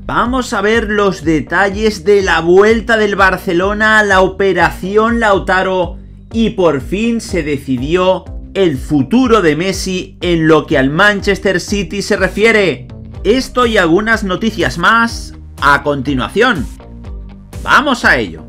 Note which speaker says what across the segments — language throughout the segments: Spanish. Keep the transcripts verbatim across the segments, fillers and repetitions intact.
Speaker 1: Vamos a ver los detalles de la vuelta del Barcelona a la operación Lautaro y por fin se decidió el futuro de Messi en lo que al Manchester City se refiere. Esto y algunas noticias más a continuación. ¡Vamos a ello!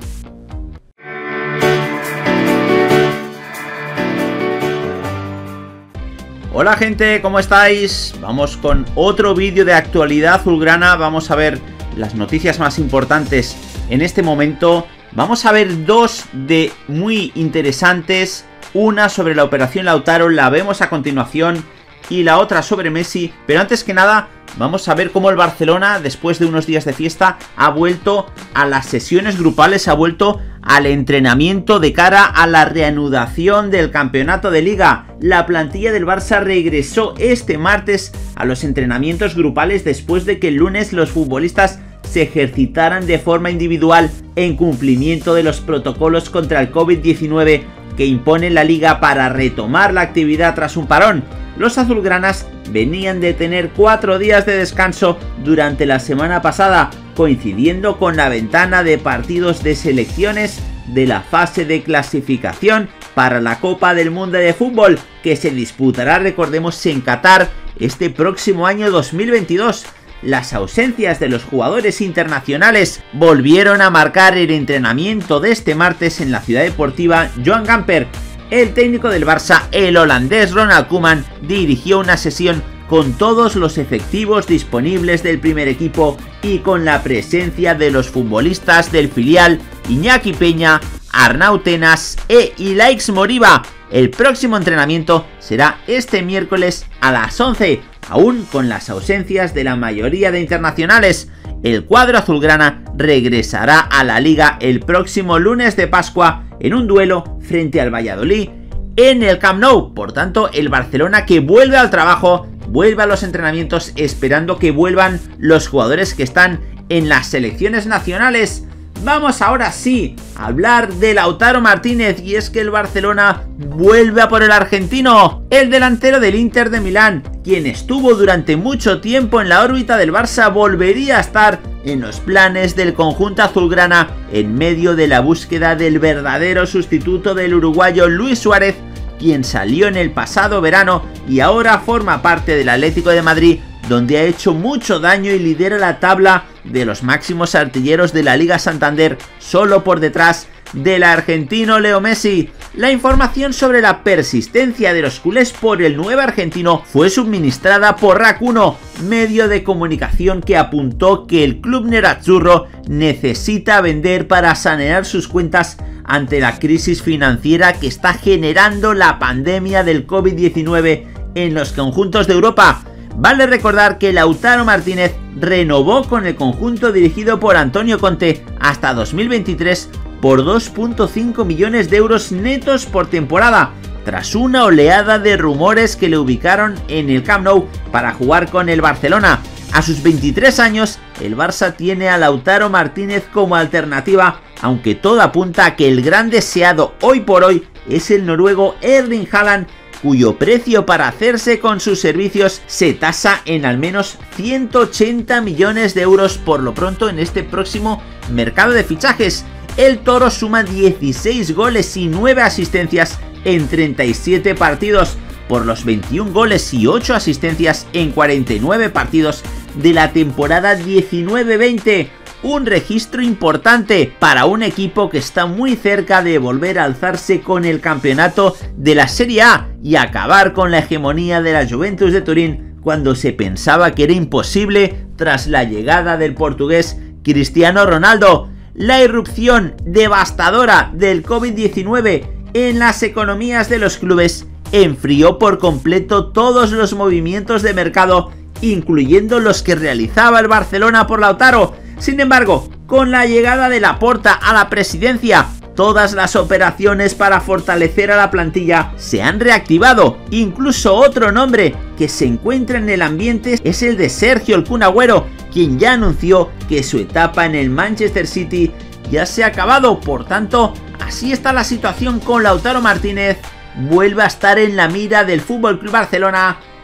Speaker 1: Hola gente, ¿cómo estáis? Vamos con otro vídeo de actualidad azulgrana. Vamos a ver las noticias más importantes en este momento. Vamos a ver dos de muy interesantes. Una sobre la operación Lautaro, la vemos a continuación, y la otra sobre Messi. Pero antes que nada, vamos a ver cómo el Barcelona, después de unos días de fiesta, ha vuelto a las sesiones grupales, ha vuelto al entrenamiento de cara a la reanudación del campeonato de Liga. La plantilla del Barça regresó este martes a los entrenamientos grupales después de que el lunes los futbolistas se ejercitaran de forma individual en cumplimiento de los protocolos contra el COVID diecinueve que impone la Liga para retomar la actividad tras un parón. Los azulgranas venían de tener cuatro días de descanso durante la semana pasada, coincidiendo con la ventana de partidos de selecciones de la fase de clasificación para la Copa del Mundo de Fútbol, que se disputará, recordemos, en Qatar este próximo año dos mil veintidós. Las ausencias de los jugadores internacionales volvieron a marcar el entrenamiento de este martes en la ciudad deportiva Joan Gamper. El técnico del Barça, el holandés Ronald Koeman, dirigió una sesión con todos los efectivos disponibles del primer equipo y con la presencia de los futbolistas del filial Iñaki Peña, Arnau Tenas e Ilaix Moriba. El próximo entrenamiento será este miércoles a las once, aún con las ausencias de la mayoría de internacionales. El cuadro azulgrana regresará a la Liga el próximo lunes de Pascua en un duelo frente al Valladolid en el Camp Nou. Por tanto, el Barcelona, que vuelve al trabajo, vuelve a los entrenamientos, esperando que vuelvan los jugadores que están en las selecciones nacionales. Vamos ahora sí a hablar de Lautaro Martínez, y es que el Barcelona vuelve a por el argentino. El delantero del Inter de Milán, quien estuvo durante mucho tiempo en la órbita del Barça, volvería a estar en los planes del conjunto azulgrana en medio de la búsqueda del verdadero sustituto del uruguayo Luis Suárez, quien salió en el pasado verano y ahora forma parte del Atlético de Madrid, donde ha hecho mucho daño y lidera la tabla de los máximos artilleros de la Liga Santander, solo por detrás del argentino Leo Messi. La información sobre la persistencia de los culés por el nuevo argentino fue suministrada por RAC uno, medio de comunicación que apuntó que el club nerazzurro necesita vender para sanear sus cuentas ante la crisis financiera que está generando la pandemia del COVID diecinueve en los conjuntos de Europa. Vale recordar que Lautaro Martínez renovó con el conjunto dirigido por Antonio Conte hasta dos mil veintitrés por dos punto cinco millones de euros netos por temporada, tras una oleada de rumores que le ubicaron en el Camp Nou para jugar con el Barcelona. A sus veintitrés años, el Barça tiene a Lautaro Martínez como alternativa, aunque todo apunta a que el gran deseado hoy por hoy es el noruego Erling Haaland, cuyo precio para hacerse con sus servicios se tasa en al menos ciento ochenta millones de euros por lo pronto en este próximo mercado de fichajes. El toro suma dieciséis goles y nueve asistencias en treinta y siete partidos, por los veintiún goles y ocho asistencias en cuarenta y nueve partidos de la temporada diecinueve veinte. Un registro importante para un equipo que está muy cerca de volver a alzarse con el campeonato de la Serie A y acabar con la hegemonía de la Juventus de Turín, cuando se pensaba que era imposible tras la llegada del portugués Cristiano Ronaldo. La irrupción devastadora del COVID diecinueve en las economías de los clubes enfrió por completo todos los movimientos de mercado, incluyendo los que realizaba el Barcelona por Lautaro. Sin embargo, con la llegada de Laporta a la presidencia, todas las operaciones para fortalecer a la plantilla se han reactivado. Incluso otro nombre que se encuentra en el ambiente es el de Sergio El Kun Agüero, quien ya anunció que su etapa en el Manchester City ya se ha acabado. Por tanto, así está la situación con Lautaro Martínez. Vuelve a estar en la mira del F C Barcelona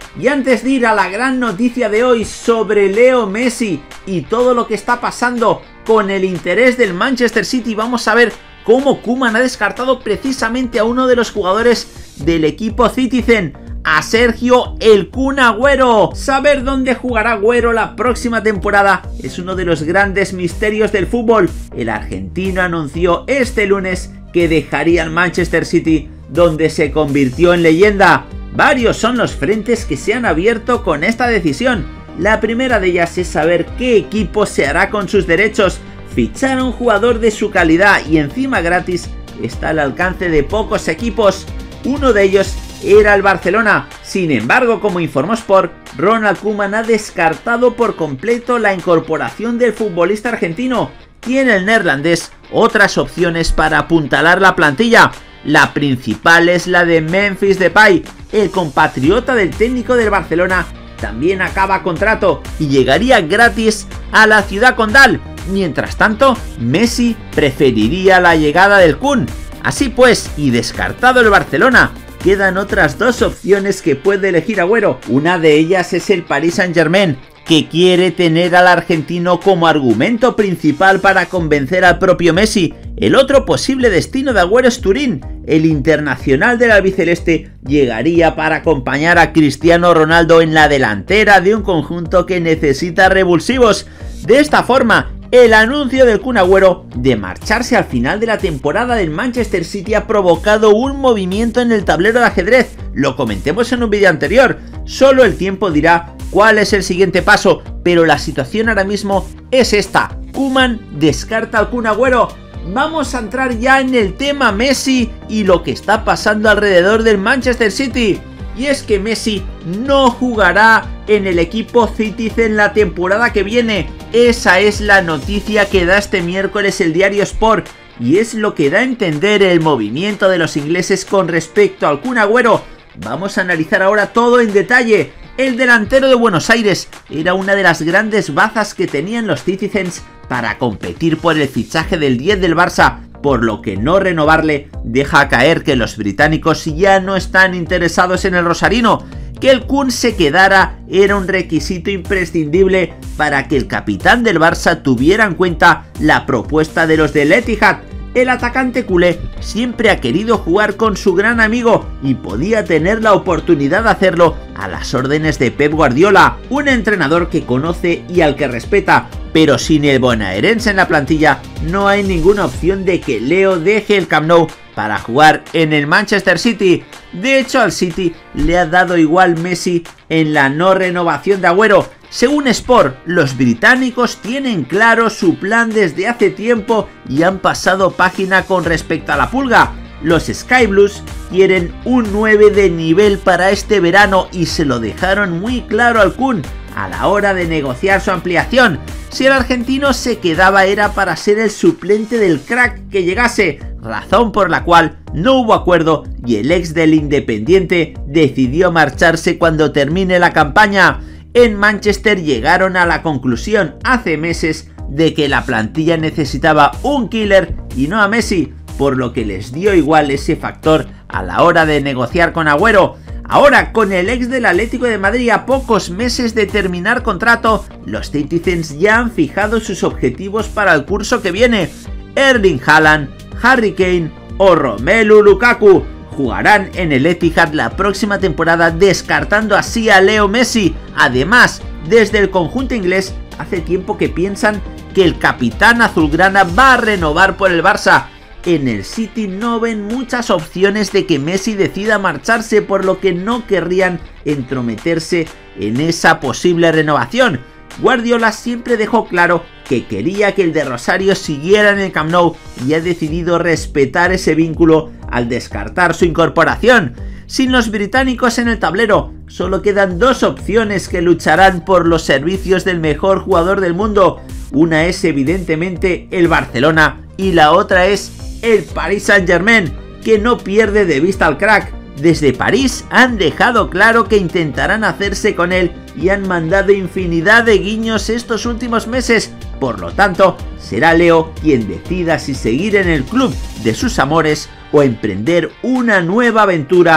Speaker 1: Y antes de ir a la gran noticia de hoy sobre Leo Messi y todo lo que está pasando con el interés del Manchester City, vamos a ver cómo Koeman ha descartado precisamente a uno de los jugadores del equipo Citizen, a Sergio el Kun Agüero. Saber dónde jugará Agüero la próxima temporada es uno de los grandes misterios del fútbol. El argentino anunció este lunes que dejaría el Manchester City, donde se convirtió en leyenda. Varios son los frentes que se han abierto con esta decisión. La primera de ellas es saber qué equipo se hará con sus derechos. Fichar a un jugador de su calidad y encima gratis está al alcance de pocos equipos. Uno de ellos era el Barcelona. Sin embargo, como informó Sport, Ronald Koeman ha descartado por completo la incorporación del futbolista argentino. Tiene el neerlandés otras opciones para apuntalar la plantilla. La principal es la de Memphis Depay. El compatriota del técnico del Barcelona también acaba contrato y llegaría gratis a la ciudad condal. Mientras tanto, Messi preferiría la llegada del Kun. Así pues, y descartado el Barcelona, quedan otras dos opciones que puede elegir Agüero. Una de ellas es el Paris Saint-Germain, que quiere tener al argentino como argumento principal para convencer al propio Messi. El otro posible destino de Agüero es Turín. El internacional del albiceleste llegaría para acompañar a Cristiano Ronaldo en la delantera de un conjunto que necesita revulsivos. De esta forma, el anuncio del Kun Agüero de marcharse al final de la temporada del Manchester City ha provocado un movimiento en el tablero de ajedrez. Lo comentemos en un vídeo anterior. Solo el tiempo dirá cuál es el siguiente paso, pero la situación ahora mismo es esta. Koeman descarta al Kun Agüero. Vamos a entrar ya en el tema Messi y lo que está pasando alrededor del Manchester City. Y es que Messi no jugará en el equipo Citizen la temporada que viene. Esa es la noticia que da este miércoles el diario Sport. Y es lo que da a entender el movimiento de los ingleses con respecto al Kun Agüero. Vamos a analizar ahora todo en detalle. El delantero de Buenos Aires era una de las grandes bazas que tenían los Citizens para competir por el fichaje del diez del Barça, por lo que no renovarle deja caer que los británicos ya no están interesados en el rosarino. Que el Kun se quedara era un requisito imprescindible para que el capitán del Barça tuviera en cuenta la propuesta de los del Etihad. El atacante culé siempre ha querido jugar con su gran amigo y podía tener la oportunidad de hacerlo a las órdenes de Pep Guardiola, un entrenador que conoce y al que respeta, pero sin el bonaerense en la plantilla no hay ninguna opción de que Leo deje el Camp Nou para jugar en el Manchester City. De hecho, al City le ha dado igual Messi en la no renovación de Agüero. Según Sport, los británicos tienen claro su plan desde hace tiempo y han pasado página con respecto a la pulga. Los Sky Blues quieren un nueve de nivel para este verano y se lo dejaron muy claro al Kun a la hora de negociar su ampliación. Si el argentino se quedaba era para ser el suplente del crack que llegase, razón por la cual no hubo acuerdo y el ex del Independiente decidió marcharse cuando termine la campaña. En Manchester llegaron a la conclusión hace meses de que la plantilla necesitaba un killer y no a Messi, por lo que les dio igual ese factor a la hora de negociar con Agüero. Ahora, con el ex del Atlético de Madrid a pocos meses de terminar contrato, los Citizens ya han fijado sus objetivos para el curso que viene. Erling Haaland, Harry Kane o Romelu Lukaku jugarán en el Etihad la próxima temporada, descartando así a Leo Messi. Además, desde el conjunto inglés hace tiempo que piensan que el capitán azulgrana va a renovar por el Barça. En el City no ven muchas opciones de que Messi decida marcharse, por lo que no querrían entrometerse en esa posible renovación. Guardiola siempre dejó claro que quería que el de Rosario siguiera en el Camp Nou y ha decidido respetar ese vínculo al descartar su incorporación. Sin los británicos en el tablero, solo quedan dos opciones que lucharán por los servicios del mejor jugador del mundo. Una es evidentemente el Barcelona y la otra es el Paris Saint-Germain, que no pierde de vista al crack. Desde París han dejado claro que intentarán hacerse con él y han mandado infinidad de guiños estos últimos meses. Por lo tanto, será Leo quien decida si seguir en el club de sus amores o emprender una nueva aventura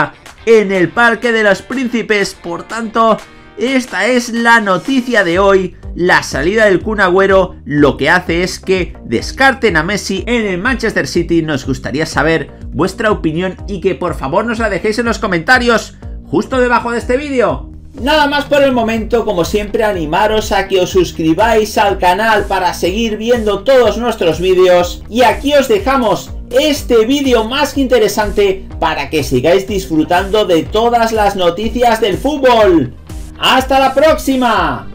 Speaker 1: en el Parque de los Príncipes. Por tanto, esta es la noticia de hoy. La salida del Kun Agüero lo que hace es que descarten a Messi en el Manchester City. Nos gustaría saber vuestra opinión y que por favor nos la dejéis en los comentarios justo debajo de este vídeo. Nada más por el momento, como siempre animaros a que os suscribáis al canal para seguir viendo todos nuestros vídeos, y aquí os dejamos este vídeo más que interesante para que sigáis disfrutando de todas las noticias del fútbol. ¡Hasta la próxima!